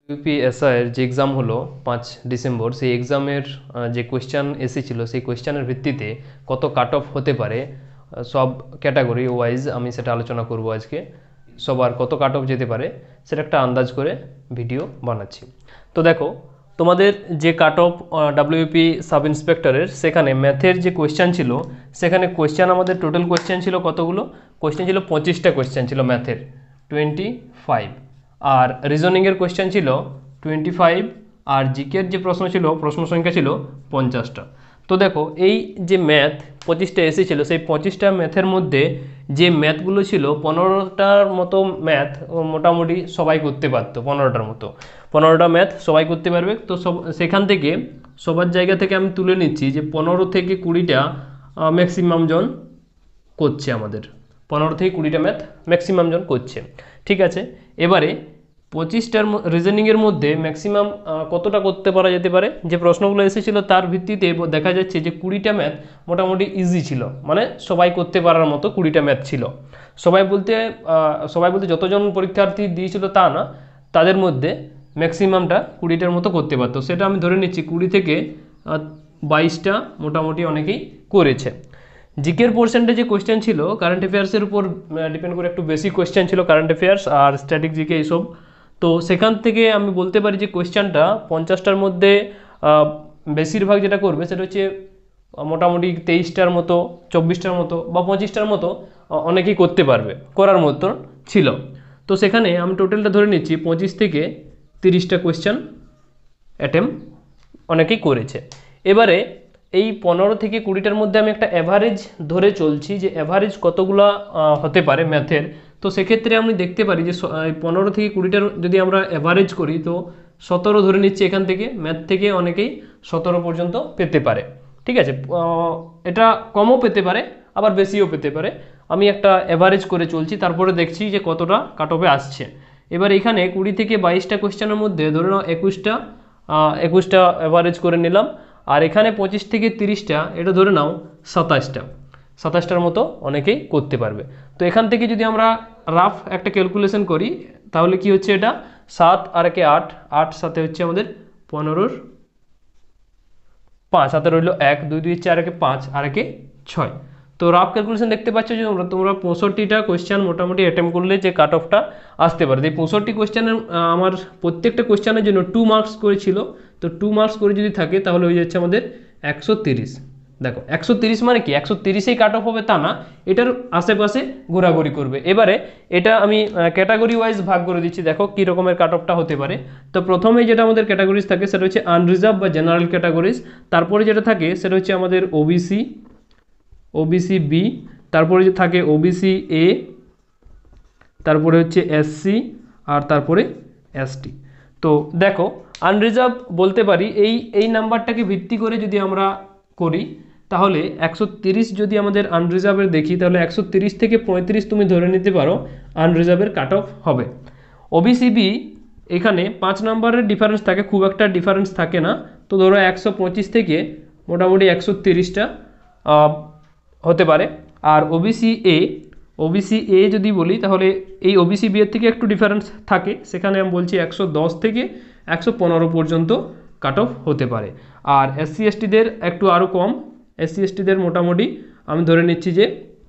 WBP S.I এর যে exam হলো 5 ডিসেম্বর, সেই এক্সামের যে কোয়েশ্চেন এসেছিল সেই কোয়েশ্চেনের ভিত্তিতে কত কাট অফ হতে পারে সব ক্যাটাগরি ওয়াইজ আমি সেটা আলোচনা করব আজকে। সবার কত কাট অফ যেতে পারে সেটা একটা আন্দাজ করে ভিডিও বানাচ্ছি। তো দেখো, তোমাদের যে কাট অফ WBP সাব ইন্সপেক্টরের, সেখানে ম্যাথের যে কোয়েশ্চেন ছিল, সেখানে কোয়েশ্চেন আমাদের টোটাল কোয়েশ্চেন ছিল কতগুলো? কোয়েশ্চেন ছিল 25টা কোয়েশ্চেন ছিল ম্যাথের, 25। আর রিজনিংয়ের কোয়েশ্চেন ছিল 25। আর জিকের যে প্রশ্ন ছিল, প্রশ্ন সংখ্যা ছিল 50টা। তো দেখো, এই যে ম্যাথ 25টা এসেছিল, সেই 25টা ম্যাথের মধ্যে যে ম্যাথগুলো ছিল 15টার মতো ম্যাথ মোটামুটি সবাই করতে পারতো। 15টা ম্যাথ সবাই করতে পারবে। তো সেখান থেকে সবার জায়গা থেকে আমি তুলে নিচ্ছি যে 15 থেকে 20টা ম্যাক্সিমাম জন করছে। আমাদের 15 থেকে 20টা ম্যাথ ম্যাক্সিমাম জন করছে, ঠিক আছে। এবারে 25টার রিজনিংয়ের মধ্যে ম্যাক্সিমাম কতটা করতে পারা যেতে পারে, যে প্রশ্নগুলো এসেছিল তার ভিত্তিতে দেখা যাচ্ছে যে 20টা ম্যাথ মোটামুটি ইজি ছিল, মানে সবাই করতে পারার মতো 20টা ম্যাথ ছিল। সবাই বলতে যতজন পরীক্ষার্থী দিয়েছিল তা না, তাদের মধ্যে ম্যাক্সিমামটা 20টার মতো করতে পারতো। সেটা আমি ধরে নিচ্ছি 20 থেকে 22টা মোটামুটি অনেকেই করেছে। জিকের পোর্শনটা যে কোয়েশ্চেন ছিল কারেন্ট অ্যাফেয়ার্সের উপর ডিপেন্ড করে একটু বেশি কোয়েশ্চেন ছিল, কারেন্ট অ্যাফেয়ার্স আর স্ট্যাটিক জিকে এইসব। তো সেখান থেকে আমি বলতে পারি যে কোয়েশ্চেনটা 50টার মধ্যে বেশিরভাগ যেটা করবে সেটা হচ্ছে মোটামুটি 23টার মতো, 24টার মতো বা 25টার মতো অনেকেই করতে পারবে, করার মতো ছিল। তো সেখানে আমি টোটালটা ধরে নিচ্ছি 25 থেকে 30টা কোয়েশ্চেন অ্যাটেম্প অনেকেই করেছে। এবারে এই 15 থেকে 20টার মধ্যে আমি একটা অ্যাভারেজ ধরে চলছি যে অ্যাভারেজ কতগুলো হতে পারে ম্যাথের। তো সেক্ষেত্রে আমি দেখতে পারি যে 15 থেকে 20টার যদি আমরা অ্যাভারেজ করি তো 17 ধরে নিচ্ছি। এখান থেকে ম্যাথ থেকে অনেকেই 17 পর্যন্ত পেতে পারে, ঠিক আছে। এটা কমও পেতে পারে আবার বেশিও পেতে পারে। আমি একটা অ্যাভারেজ করে চলছি, তারপরে দেখছি যে কতটা কাট অফে আসছে। এবার এখানে 20 থেকে 22টা কোয়েশ্চেনের মধ্যে ধরে নাও 21টা অ্যাভারেজ করে নিলাম। আর এখানে 25 থেকে 30টা, এটা ধরে নাও 27টার মতো অনেকেই করতে পারবে। তো এখান থেকে যদি আমরা রাফ একটা ক্যালকুলেশন করি তাহলে কি হচ্ছে, এটা 7 আর 1 8, 8 সাথে হচ্ছে আমাদের 15, 5 হাতে রইল 1, 2 2 4, 1 5 আর 1 6। তো রাফ ক্যালকুলেশন দেখতে পাচ্ছ যে তোমরা 65টা কোয়েশ্চেন মোটামুটি অ্যাটেম্প করলে যে কাট অফটা আসতে পারে। এই 65 কোয়েশ্চেনের আমার প্রত্যেকটা কোয়েশ্চেনের জন্য 2 মার্কস করেছিল। তো 2 মার্কস করে যদি থাকে তাহলে হয়ে যাচ্ছে আমাদের 130। দেখো 130 মানে কি 130এই কাট অফ হবে তা না, এটার আশেপাশে ঘোরাঘুরি করবে। এবারে এটা আমি ক্যাটাগরি ওয়াইজ ভাগ করে দিচ্ছি, দেখো কী রকমের কাট অফটা হতে পারে। তো প্রথমেই যেটা আমাদের ক্যাটাগরিজ থাকে সেটা হচ্ছে আনরিজার্ভ বা জেনারেল ক্যাটাগরিজ। তারপরে যেটা থাকে সেটা হচ্ছে আমাদের ওবিসি বি, তারপরে যে থাকে ওবিসি এ, তারপরে হচ্ছে এসসি, আর তারপরে এসটি। তো দেখো, আনরিজার্ভ বলতে পারি এই নাম্বারটাকে ভিত্তি করে যদি আমরা করি তাহলে 130 যদি আমাদের আনরিজার্ভের দেখি তাহলে 130 থেকে 35 তুমি ধরে নিতে পারো আনরিজার্ভের কাট অফ হবে। ওবিসি বি এখানে 5 নাম্বারের ডিফারেন্স থাকে, খুব একটা ডিফারেন্স থাকে না। তো ধরো 125 থেকে মোটামুটি 130টা হতে পারে। আর ওবিসি এ যদি বলি তাহলে এই ওবিসি বি এর থেকে একটু ডিফারেন্স থাকে, সেখানে আমি বলছি 110 থেকে 115 পর্যন্ত কাট অফ হতে পারে। আর এসসি এসটিদের একটু আরও কম, এসসি এসটিদের মোটামুটি আমি ধরে নিচ্ছি যে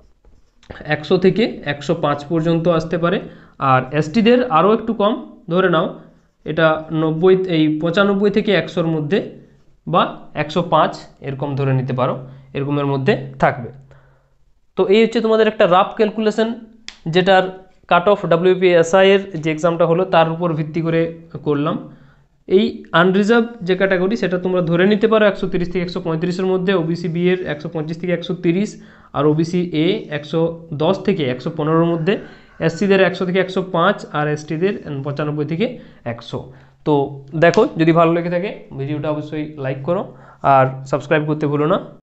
100 থেকে 105 পর্যন্ত আসতে পারে। আর এসটিদের আরও একটু কম, ধরে নাও এটা 95 থেকে 100-র মধ্যে বা 105 এরকম ধরে নিতে পারো, এরকমের মধ্যে থাকবে। তো এই হচ্ছে তোমাদের একটা রাফ ক্যালকুলেশন, যেটার কাট অফ WBP S.I এর যে এক্সামটা হলো তার উপর ভিত্তি করে করলাম। এই আনরিজার্ভ যে ক্যাটাগরি সেটা তোমরা ধরে নিতে পারো 130 থেকে 135-এর মধ্যে, ওবিসি বি এর 125 থেকে 130, আর ওবিসি এ 110 থেকে 115-এর মধ্যে, এসসিদের 100 থেকে 105, আর এসটিদের 95 থেকে 100। তো দেখো, যদি ভালো লেগে থাকে ভিডিওটা অবশ্যই লাইক করো আর সাবস্ক্রাইব করতে ভুলো না।